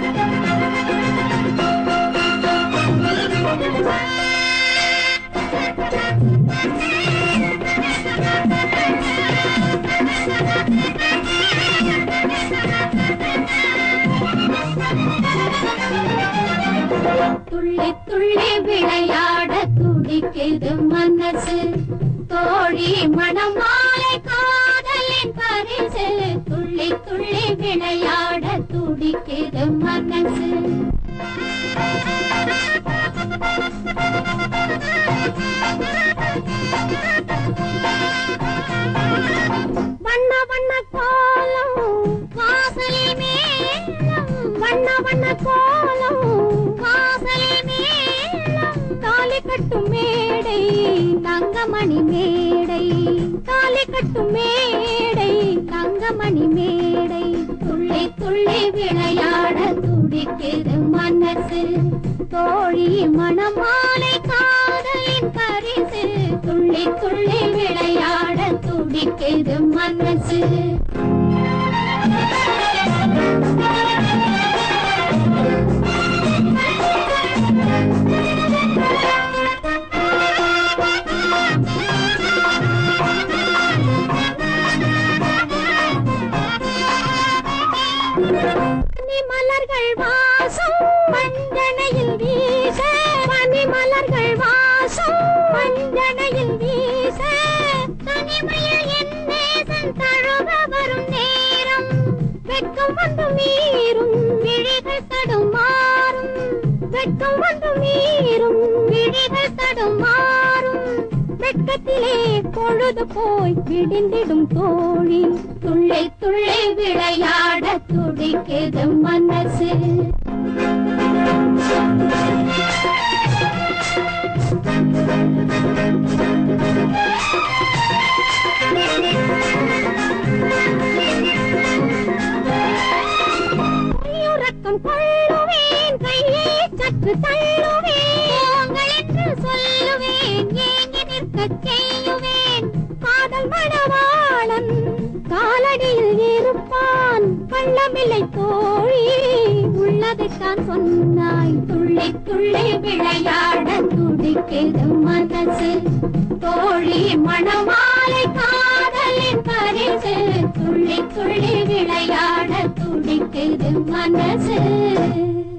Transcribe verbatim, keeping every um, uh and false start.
துள்ளி துள்ளி விளையாட துடிக்குது மனசு தோழி மணமாலை காதலின் பரிசு துள்ளி துள்ளி விளையாட துடிக்குது மனசு வண்ண வண்ண கோலம் வாசலில் மேலம் வண்ண வண்ண கோலம் வாசலில் மேலம் தாலி கட்டும் மேடை தங்கமணி மேடை தாலி கட்டும் மேடை தங்கமணி மேடை துள்ளி துள்ளி விளையாட துடிக்குது மனசு தோழி மணமாலை காதலின் பரிசு துள்ளி துள்ளி விளையாட துடிக்குது மனசு மலர்கள் வாசம் மஞ்சனையில் வீச பனி மலர்கள் வாசம் மஞ்சனையில் வீச தனிமையில் என் நேசன் தழுவ வரும் நேரம் வெட்கம் வந்து மீறும் விழிகள் தடுமாறும் வெட்கம் வந்து மீறும் விழிகள் தடுமாறும் வெட்கத்திலே பொழுது போய் விடிந்திடும் தோழி துள்ளி துள்ளி விளையாட துடிக்குது மனசு கையுறக்கம் கொள்ளுவேன் கையை சற்று தள்ளுவேன் என்று சொல்லுவேன் ஏங்கி நிற்க செய்யுவேன் காதல் மணவாளன் காலடியில் இருப்பான் கள்ளமில்லை தோழி உள்ளதைத்தான் சொன்னாய் துள்ளி துள்ளி விளையாட துடிக்குது மனசு தோழி மணமாலை காதலின் பரிசு துள்ளி துள்ளி விளையாட துடிக்குது மனசு